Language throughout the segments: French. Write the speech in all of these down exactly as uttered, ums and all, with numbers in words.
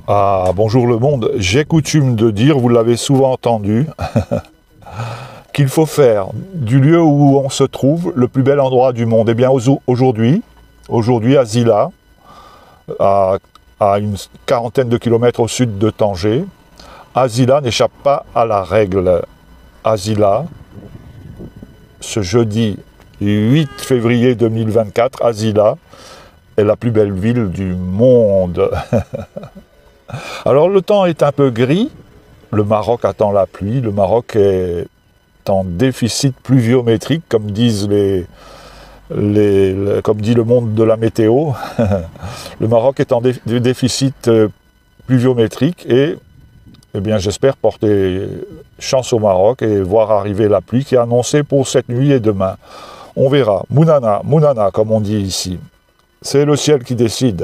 Ah, bonjour le monde. J'ai coutume de dire, vous l'avez souvent entendu, qu'il faut faire du lieu où on se trouve le plus bel endroit du monde. Eh bien, aujourd'hui, aujourd'hui à Zila, à, à une quarantaine de kilomètres au sud de Tanger, Azila n'échappe pas à la règle. Azila, ce jeudi huit février deux mille vingt-quatre, Azila est la plus belle ville du monde. Alors le temps est un peu gris, le Maroc attend la pluie, le Maroc est en déficit pluviométrique, comme disent les, les, les comme dit le monde de la météo. Le Maroc est en dé, déficit pluviométrique et eh bien j'espère porter chance au Maroc et voir arriver la pluie qui est annoncée pour cette nuit et demain. On verra. Mounana, Mounana comme on dit ici. C'est le ciel qui décide.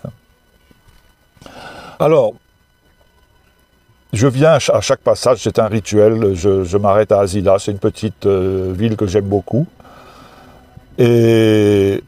Alors, je viens à chaque passage, c'est un rituel, je, je m'arrête à Azila, c'est une petite euh, ville que j'aime beaucoup. Et,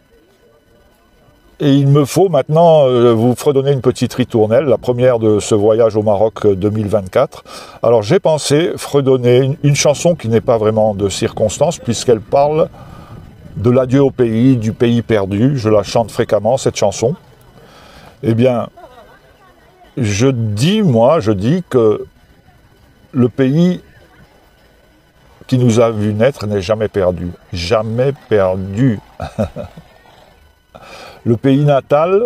et il me faut maintenant euh, vous fredonner une petite ritournelle, la première de ce voyage au Maroc deux mille vingt-quatre. Alors j'ai pensé fredonner une, une chanson qui n'est pas vraiment de circonstance, puisqu'elle parle de l'adieu au pays, du pays perdu. Je la chante fréquemment, cette chanson. Eh bien, je dis, moi, je dis que le pays qui nous a vu naître n'est jamais perdu. Jamais perdu. Le pays natal,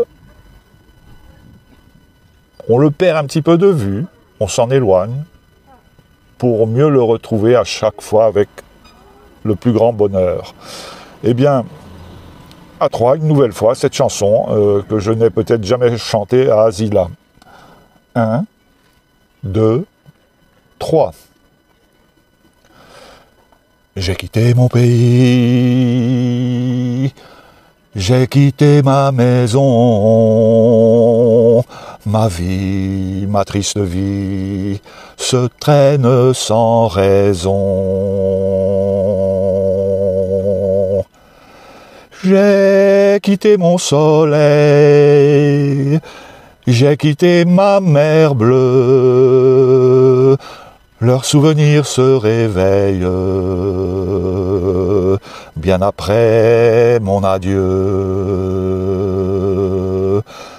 on le perd un petit peu de vue, on s'en éloigne, pour mieux le retrouver à chaque fois avec le plus grand bonheur. Eh bien, à trois, une nouvelle fois, cette chanson euh, que je n'ai peut-être jamais chantée à Azila. Un, deux, trois. J'ai quitté mon pays, j'ai quitté ma maison, ma vie, ma triste vie, se traîne sans raison. J'ai quitté mon soleil, j'ai quitté ma mer bleue, leurs souvenirs se réveillent bien après mon adieu.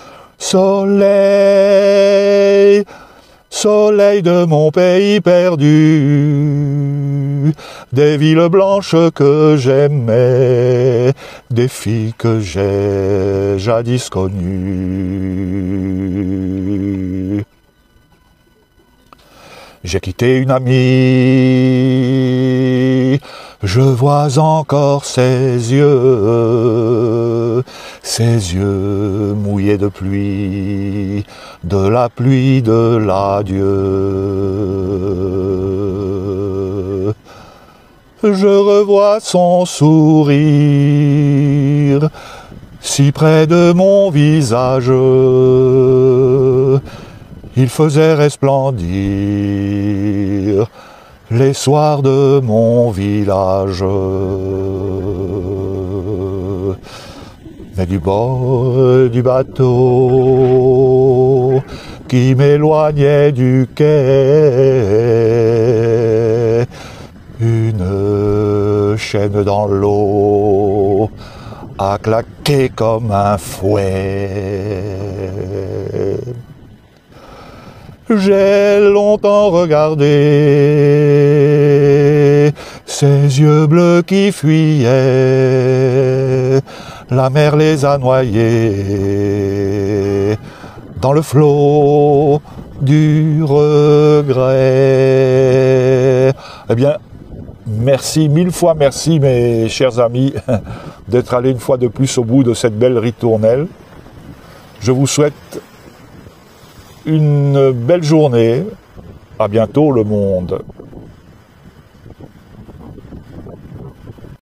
Soleil, soleil de mon pays perdu, des villes blanches que j'aimais, des filles que j'ai jadis connues. J'ai quitté une amie, je vois encore ses yeux, ses yeux mouillés de pluie, de la pluie de l'adieu. Je revois son sourire, si près de mon visage, il faisait resplendir les soirs de mon village. Mais du bord du bateau qui m'éloignait du quai, une chaîne dans l'eau a claqué comme un fouet. J'ai longtemps regardé ces yeux bleus qui fuyaient, la mer les a noyés dans le flot du regret. Eh bien, merci, mille fois merci mes chers amis d'être allés une fois de plus au bout de cette belle ritournelle. Je vous souhaite une belle journée. À bientôt le monde.